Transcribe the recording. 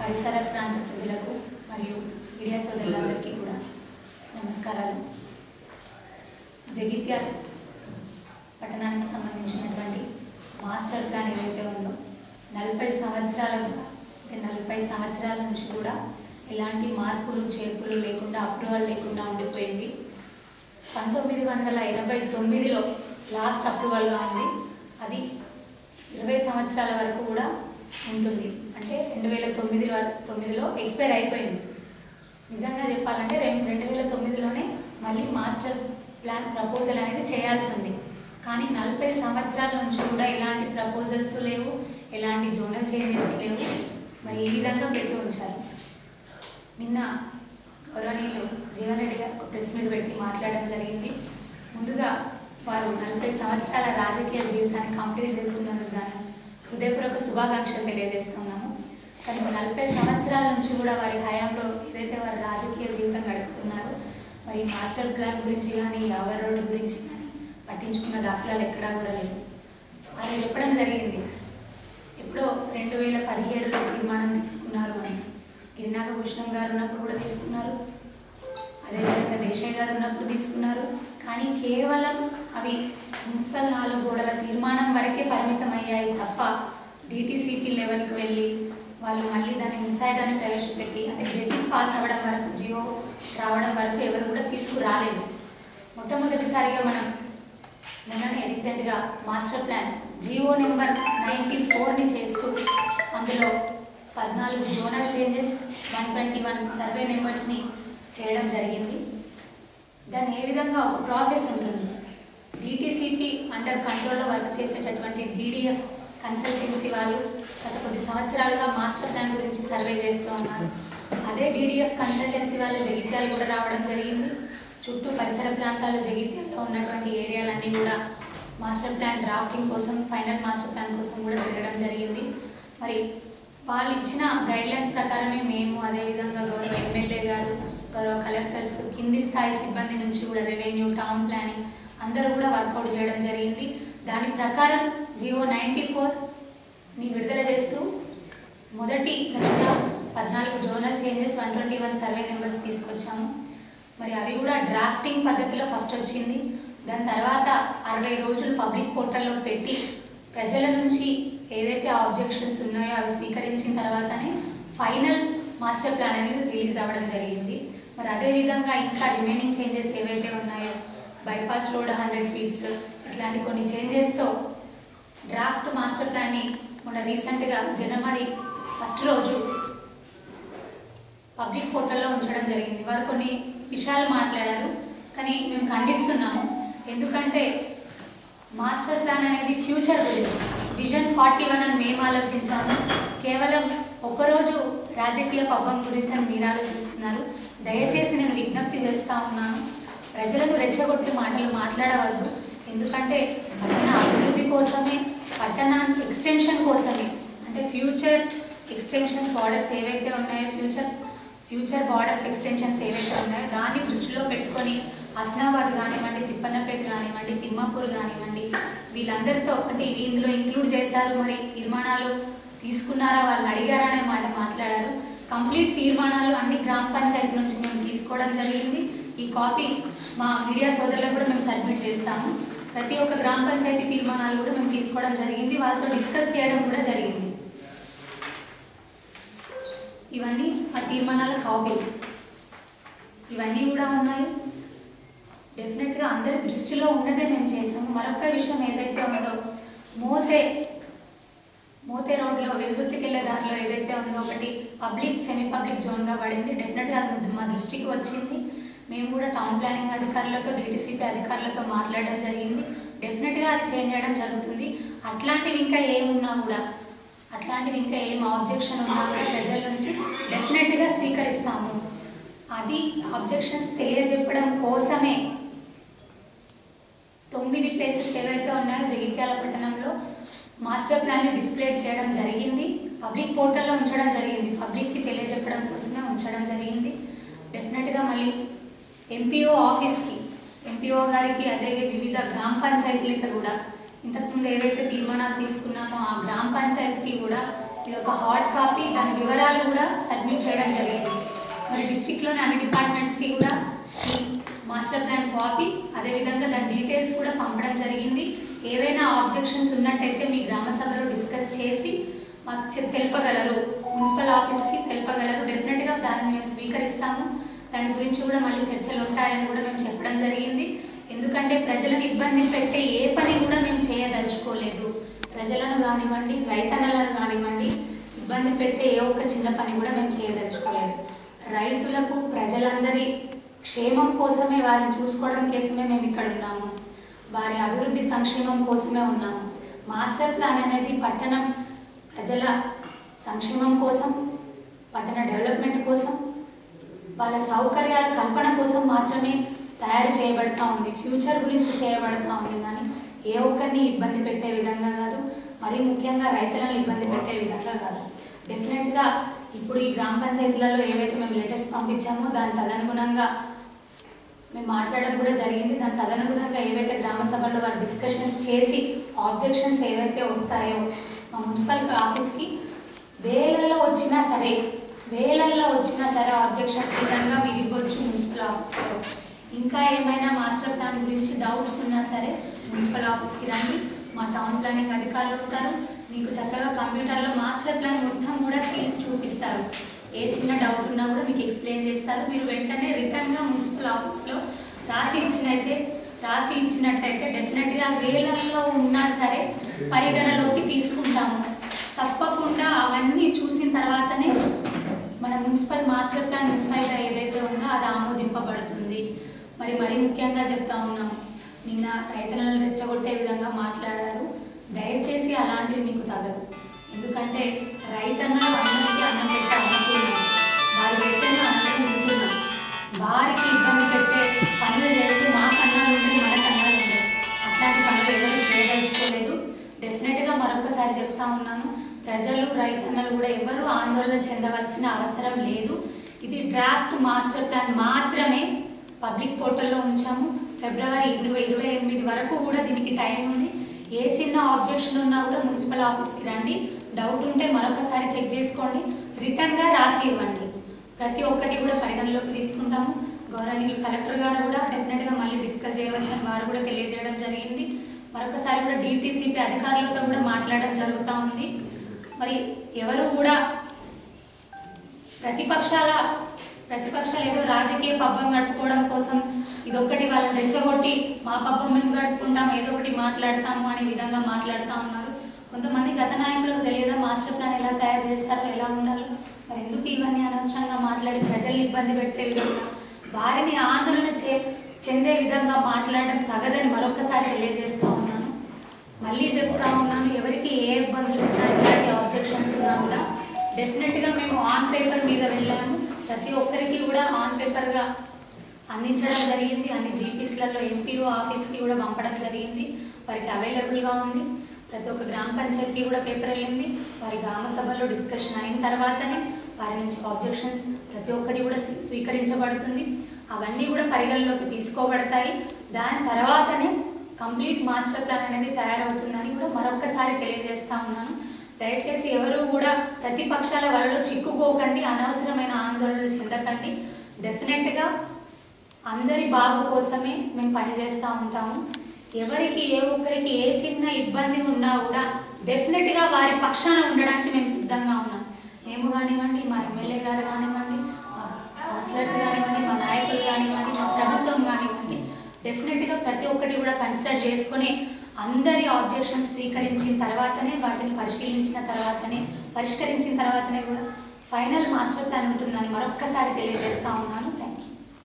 పరిసర ప్రాంత ప్రజలకు మరియు మీడియా సోదరులందరికీ కూడా నమస్కారాలు. జగిత్యాల పట్టణానికి సంబంధించినటువంటి మాస్టర్ ప్లాన్ ఏదైతే ఉందో 40 సంవత్సరాల నుంచి కూడా ఎలాంటి మార్పులు చేర్పులు లేకుండా అప్రూవల్ లేకుండా ఉండిపోయింది. 1989లో లాస్ట్ అప్రూవల్గా ఉంది. అది 20 సంవత్సరాల వరకు కూడా ఉంటుంది. అంటే 2009లో ఎక్స్పైర్ అయిపోయింది. నిజంగా చెప్పాలంటే 2009లోనే మళ్ళీ మాస్టర్ ప్లాన్ ప్రపోజల్ అనేది చేయాల్సి ఉంది. కానీ 40 సంవత్సరాల నుంచి కూడా ఎలాంటి ప్రపోజల్స్ లేవు, ఎలాంటి జోనల్ చేంజెస్ లేవు. మరి ఈ విధంగా పెట్టి ఉంచారు. నిన్న గౌరవనీయులు జీవన్ రెడ్డి గారు ఒక ప్రెస్ మీట్ పెట్టి మాట్లాడడం జరిగింది. ముందుగా వారు 40 సంవత్సరాల రాజకీయ జీవితాన్ని కంప్లీట్ చేసుకున్నందుకు గాను హృదయపూర్వక శుభాకాంక్షలు తెలియజేస్తున్నాము. కానీ 40 సంవత్సరాల నుంచి కూడా వారి హయాంలో ఏదైతే వారు రాజకీయ జీవితం గడుపుతున్నారో మరి మాస్టర్ ప్లాన్ గురించి కానీ యావర్ రోడ్డు గురించి కానీ పట్టించుకున్న దాఖలాలు ఎక్కడా కూడా లేవు. వారు చెప్పడం జరిగింది, ఎప్పుడో 2017లో తీర్మానం తీసుకున్నారు అని. గిరినాగభూషణం గారు ఉన్నప్పుడు కూడా తీసుకున్నారు, అదేవిధంగా దేశాయ్ గారు ఉన్నప్పుడు తీసుకున్నారు. కానీ కేవలం అవి మున్సిపల్ 4 గోడల తీర్మానం వరకే పరిమితం అయ్యాయి తప్ప డిటిసిపి లెవెల్కి వెళ్ళి వాళ్ళు మళ్ళీ దాన్ని ముసాయిదాన్ని ప్రవేశపెట్టి అంటే గెజిట్ పాస్ అవ్వడం వరకు, జియో రావడం వరకు ఎవరు కూడా తీసుకురాలేదు. మొట్టమొదటిసారిగా మనం నిన్ననే రీసెంట్గా మాస్టర్ ప్లాన్ జియో నెంబర్ 94ని చేస్తూ అందులో 14 జోనల్ చేంజెస్, 121 సర్వే నెంబర్స్ని చేయడం జరిగింది. దాన్ని ఏ విధంగా ఒక ప్రాసెస్ ఉంటుంది. డిటిసిపి అండర్ కంట్రోల్లో వర్క్ చేసేటటువంటి డిడిఎఫ్ కన్సల్టెన్సీ వాళ్ళు గత కొద్ది సంవత్సరాలుగా మాస్టర్ ప్లాన్ గురించి సర్వే చేస్తూ ఉన్నారు. అదే డిడిఎఫ్ కన్సల్టెన్సీ వాళ్ళు జగిత్యాలు కూడా రావడం జరిగింది. చుట్టూ పరిసర ప్రాంతాల్లో జగిత్యాల్లో ఉన్నటువంటి ఏరియాలన్నీ కూడా మాస్టర్ ప్లాన్ డ్రాఫ్టింగ్ కోసం, ఫైనల్ మాస్టర్ ప్లాన్ కోసం కూడా తిరగడం జరిగింది. మరి వాళ్ళు ఇచ్చిన గైడ్లైన్స్ ప్రకారమే మేము, అదేవిధంగా గౌరవ ఎమ్మెల్యే గారు, గౌరవ కలెక్టర్స్, కింది స్థాయి సిబ్బంది నుంచి కూడా రెవెన్యూ, టౌన్ ప్లానింగ్ అందరూ కూడా వర్కౌట్ చేయడం జరిగింది. దాని ప్రకారం జియో 94ని విడుదల చేస్తూ మొదటి దశగా 14 జోనల్ చేంజెస్, 121 సర్వే నెంబర్స్ తీసుకొచ్చాము. మరి అవి కూడా డ్రాఫ్టింగ్ పద్ధతిలో ఫస్ట్ వచ్చింది. దాని తర్వాత 60 రోజులు పబ్లిక్ పోర్టల్లో పెట్టి ప్రజల నుంచి ఏదైతే ఆబ్జెక్షన్స్ ఉన్నాయో అవి స్వీకరించిన తర్వాతనే ఫైనల్ మాస్టర్ ప్లాన్ అనేది రిలీజ్ అవ్వడం జరిగింది. మరి అదేవిధంగా ఇంకా రిమైనింగ్ చేంజెస్ ఏవైతే ఉన్నాయో బైపాస్ రోడ్ 100 ఫీట్స్ ఇట్లాంటి కొన్ని చేంజెస్తో డ్రాఫ్ట్ మాస్టర్ ప్లాన్ని మొన్న రీసెంట్గా జనవరి 1 రోజు పబ్లిక్ పోర్టల్లో ఉంచడం జరిగింది. వారు కొన్ని విషయాలు మాట్లాడారు, కానీ మేము ఖండిస్తున్నాము. ఎందుకంటే మాస్టర్ ప్లాన్ అనేది ఫ్యూచర్ గురించి, విజన్ 41 అని మేము ఆలోచించాము. కేవలం ఒక్కరోజు రాజకీయ పబ్బం గురించి అని మీరు ఆలోచిస్తున్నారు. దయచేసి నేను విజ్ఞప్తి చేస్తూ ఉన్నాను, ప్రజలను రెచ్చగొట్టే మాటలు మాట్లాడవద్దు. ఎందుకంటే పట్టణ అభివృద్ధి కోసమే, పట్టణ ఎక్స్టెన్షన్ కోసమే, అంటే ఫ్యూచర్ ఎక్స్టెన్షన్స్ బార్డర్స్ ఏవైతే ఉన్నాయో, ఫ్యూచర్ బార్డర్స్ ఎక్స్టెన్షన్స్ ఏవైతే ఉన్నాయో దాన్ని దృష్టిలో పెట్టుకొని హస్నాబాద్ కానివ్వండి, తిప్పన్నపేట కానివ్వండి, తిమ్మాపూర్ కానివ్వండి, వీళ్ళందరితో అంటే ఇందులో ఇంక్లూడ్ చేశారు. మరి తీర్మానాలు తీసుకున్నారా, వాళ్ళు అడిగారా అనే మాట మాట్లాడారు. కంప్లీట్ తీర్మానాలు అన్ని గ్రామ పంచాయతీ నుంచి మేము తీసుకోవడం జరిగింది. ఈ కాపీ మా మీడియా సోదరులకు కూడా మేము సబ్మిట్ చేస్తాము. ప్రతి ఒక్క గ్రామ పంచాయతీ తీర్మానాలు కూడా మేము తీసుకోవడం జరిగింది, వాళ్ళతో డిస్కస్ చేయడం కూడా జరిగింది. ఇవన్నీ ఆ తీర్మానాల కాపీలు ఇవన్నీ కూడా ఉన్నాయి. డెఫినెట్గా అందరి దృష్టిలో ఉన్నదే మేము చేసాము. మరొక విషయం ఏదైతే ఉందో, మోతే రోడ్లో వెలుదుర్తికి వెళ్ళే దారిలో ఏదైతే ఉందో ఒకటి పబ్లిక్ సెమీ పబ్లిక్ జోన్గా పడింది. డెఫినెట్గా అది మా దృష్టికి వచ్చింది. మేము కూడా టౌన్ ప్లానింగ్ అధికారులతో, డిటిసిపి అధికారులతో మాట్లాడడం జరిగింది. డెఫినెట్గా అది చేంజ్ చేయడం జరుగుతుంది. అట్లాంటివి ఇంకా ఏం ఆబ్జెక్షన్ ఉన్నా ప్రజల నుంచి డెఫినెట్గా స్వీకరిస్తాము. అది ఆబ్జెక్షన్స్ తెలియజెప్పడం కోసమే 9 ప్లేసెస్ ఏవైతే ఉన్నాయో జగిత్యాల పట్టణంలో మాస్టర్ ప్లాన్ని డిస్ప్లే చేయడం జరిగింది. పబ్లిక్ పోర్టల్లో ఉంచడం జరిగింది. పబ్లిక్కి తెలియజెప్పడం కోసమే ఉంచడం జరిగింది. డెఫినెట్గా మళ్ళీ ఎంపీఓ ఆఫీస్కి, ఎంపీఓ గారికి, అదే వివిధ గ్రామ పంచాయతీలకు కూడా ఇంతకుముందు ఏవైతే తీర్మానాలు తీసుకున్నామో ఆ గ్రామ పంచాయతీకి కూడా ఇది ఒక హార్డ్ కాపీ, దాని వివరాలు కూడా సబ్మిట్ చేయడం జరిగింది. మరి డిస్ట్రిక్ట్లోని అన్ని డిపార్ట్మెంట్స్కి కూడా ఈ మాస్టర్ ప్లాన్ కాపీ అదేవిధంగా దాని డీటెయిల్స్ కూడా పంపడం జరిగింది. ఏవైనా ఆబ్జెక్షన్స్ ఉన్నట్టయితే మీ గ్రామ సభలో డిస్కస్ చేసి మాకు తెలుపగలరు, మున్సిపల్ ఆఫీస్కి తెలుపగలరు. డెఫినెట్గా దాన్ని మేము స్వీకరిస్తాము. దాని గురించి కూడా మళ్ళీ చర్చలు ఉంటాయని కూడా మేము చెప్పడం జరిగింది. ఎందుకంటే ప్రజలను ఇబ్బంది పెట్టే ఏ పని కూడా మేము చేయదలుచుకోలేదు. ప్రజలను కానివ్వండి, రైతన్నలను కానివ్వండి, ఇబ్బంది పెట్టే ఏ ఒక్క చిన్న పని కూడా మేము చేయదలుచుకోలేదు. రైతులకు ప్రజలందరి క్షేమం కోసమే, వారిని చూసుకోవడం కోసమే మేము ఇక్కడ ఉన్నాము. వారి అభివృద్ధి సంక్షేమం కోసమే ఉన్నాము. మాస్టర్ ప్లాన్ అనేది పట్టణం ప్రజల సంక్షేమం కోసం, పట్టణ డెవలప్మెంట్ కోసం, వాళ్ళ సౌకర్యాల కల్పన కోసం మాత్రమే తయారు చేయబడతా ఉంది. ఫ్యూచర్ గురించి చేయబడతా ఉంది, కానీ ఏ ఒక్కరిని ఇబ్బంది పెట్టే విధంగా కాదు, మరీ ముఖ్యంగా రైతులను ఇబ్బంది పెట్టే విధంగా కాదు. డెఫినెట్గా ఇప్పుడు ఈ గ్రామ పంచాయతీలలో ఏవైతే మేము లెటర్స్ పంపించామో దాని తదనుగుణంగా మేము మాట్లాడడం కూడా జరిగింది. దాని తదనుగుణంగా ఏవైతే గ్రామ సభల్లో వారు డిస్కషన్స్ చేసి ఆబ్జెక్షన్స్ ఏవైతే వస్తాయో మా మున్సిపల్ ఆఫీస్కి వేలల్లో వచ్చినా సరే ఆబ్జెక్షన్స్ విధంగా మీరు ఇవ్వచ్చు మున్సిపల్ ఆఫీస్లో. ఇంకా ఏమైనా మాస్టర్ ప్లాన్ గురించి డౌట్స్ ఉన్నా సరే మున్సిపల్ ఆఫీస్కి రండి. మా టౌన్ ప్లానింగ్ అధికారులు ఉంటారు, మీకు చక్కగా కంప్యూటర్లో మాస్టర్ ప్లాన్ మొత్తం కూడా తీసి చూపిస్తారు. ఏ చిన్న డౌట్ ఉన్నా కూడా మీకు ఎక్స్ప్లెయిన్ చేస్తారు. మీరు వెంటనే రిటర్న్గా మున్సిపల్ ఆఫీస్లో రాసి ఇచ్చినట్టయితే డెఫినెట్గా వేలల్లో ఉన్నా సరే పరిగణలోకి తీసుకుంటాము. తప్పకుండా అవన్నీ చూసిన తర్వాతనే మన మున్సిపల్ మాస్టర్ ప్లాన్ ముసాయిదా ఏదైతే ఉందో అది ఆమోదింపబడుతుంది. మరీ ముఖ్యంగా చెప్తా ఉన్నాము, నిన్న రైతులను రెచ్చగొట్టే విధంగా మాట్లాడారు. దయచేసి అలాంటివి మీకు తగదు. ఎందుకంటే రైతన్నలు అందరికీ అన్నం పెట్టే అనుకున్నాం, వారు పెడితేనే అన్నం తింటున్నాం. వారికి ఇబ్బంది పెట్టే పనులు చేస్తే మాకు అన్నాలు ఉంటాయి, మనకు అన్నాలు ఉంటాయి. అట్లాంటి పనులు ఎవరు చేయదలుచుకోలేదు. డెఫినెట్గా మరొకసారి చెప్తా ఉన్నాను, ప్రజలు రైతన్నలు కూడా ఎవరు ఆందోళన చెందవలసిన అవసరం లేదు. ఇది డ్రాఫ్ట్ మాస్టర్ ప్లాన్ మాత్రమే. పబ్లిక్ పోర్టల్లో ఉంచాము. ఫిబ్రవరి 28 వరకు కూడా దీనికి టైం ఉంది. ఏ చిన్న ఆబ్జెక్షన్ ఉన్నా కూడా మున్సిపల్ ఆఫీస్కి రండి. డౌట్ ఉంటే మరొకసారి చెక్ చేసుకోండి, రిటర్న్గా రాసి ఇవ్వండి. ప్రతి ఒక్కటి కూడా పరిగణలోకి తీసుకుంటాము. గౌరవనీయులు కలెక్టర్ గారు కూడా డెఫినెట్గా మళ్ళీ డిస్కస్ చేయవచ్చని వారు కూడా తెలియజేయడం జరిగింది. మరొకసారి కూడా DTCP అధికారులతో కూడా మాట్లాడడం జరుగుతూ ఉంది. మరి ఎవరు కూడా ప్రతిపక్షాలు ఏదో రాజకీయ పబ్బం గడుపుకోవడం కోసం ఇదొక్కటి వాళ్ళని రెచ్చగొట్టి మా పబ్బం మేము గడుపుకుంటాం, ఏదో ఒకటి మాట్లాడతాము అనే విధంగా మాట్లాడుతూ ఉన్నారు. కొంతమంది గత నాయకులకు తెలియదా మాస్టర్ ప్లాన్ ఎలా తయారు చేస్తారో, ఎలా ఉండాలో? మరి ఎందుకు ఇవన్నీ అనవసరంగా మాట్లాడి ప్రజల్ని ఇబ్బంది పెట్టే విధంగా, వారిని ఆందోళన చెందే విధంగా మాట్లాడడం తగదని మరొకసారి తెలియజేస్తూ ఉన్నాను. మళ్ళీ చెప్తా ఉన్నాను, ఎవరికి ఏ ఇబ్బందులు ఉన్నా, ఎలాంటి ఆబ్జెక్షన్స్ ఉన్నా కూడా డెఫినెట్గా మేము ఆన్ పేపర్ మీద వెళ్ళాము. ప్రతి ఒక్కరికి కూడా ఆన్ పేపర్గా అందించడం జరిగింది. అన్ని జీపీస్లలో ఎంపీఓ ఆఫీస్కి కూడా పంపడం జరిగింది. వారికి అవైలబుల్గా ఉంది. ప్రతి ఒక్క గ్రామ పంచాయతీకి కూడా పేపర్ వెళ్ళింది. వారి గ్రామ సభలో డిస్కషన్ అయిన తర్వాతనే వారి నుంచి ఆబ్జెక్షన్స్ ప్రతి ఒక్కటి కూడా స్వీకరించబడుతుంది. అవన్నీ కూడా పరిగణలోకి తీసుకోబడతాయి. దాని తర్వాతనే కంప్లీట్ మాస్టర్ ప్లాన్ అనేది తయారవుతుందని కూడా మరొక్కసారి తెలియజేస్తా ఉన్నాను. దయచేసి ఎవరు కూడా ప్రతిపక్షాల వలలో చిక్కుకోకండి, అనవసరమైన ఆందోళనలు చెందకండి. డెఫినెట్గా అందరి బాగు కోసమే మేము పనిచేస్తూ ఉంటాము. ఎవరికి ఏ ఒక్కరికి ఏ చిన్న ఇబ్బంది ఉన్నా కూడా డెఫినెట్గా వారి పక్షాన ఉండడానికి మేము సిద్ధంగా ఉన్నాం. మేము కానివ్వండి, మా ఎమ్మెల్యే గారు కానివ్వండి, మా కౌన్సిలర్స్ కానివ్వండి, మా నాయకులు కానివ్వండి, మా ప్రభుత్వం కానివ్వండి, డెఫినెట్గా ప్రతి ఒక్కటి కూడా కన్సిడర్ చేసుకొని అందరి ఆబ్జెక్షన్స్ స్వీకరించిన తర్వాతనే, వాటిని పరిశీలించిన తర్వాతనే, పరిష్కరించిన తర్వాతనే కూడా ఫైనల్ మాస్టర్ ప్లాన్ ఉంటుందని మరొక్కసారి తెలియజేస్తూ ఉన్నాను.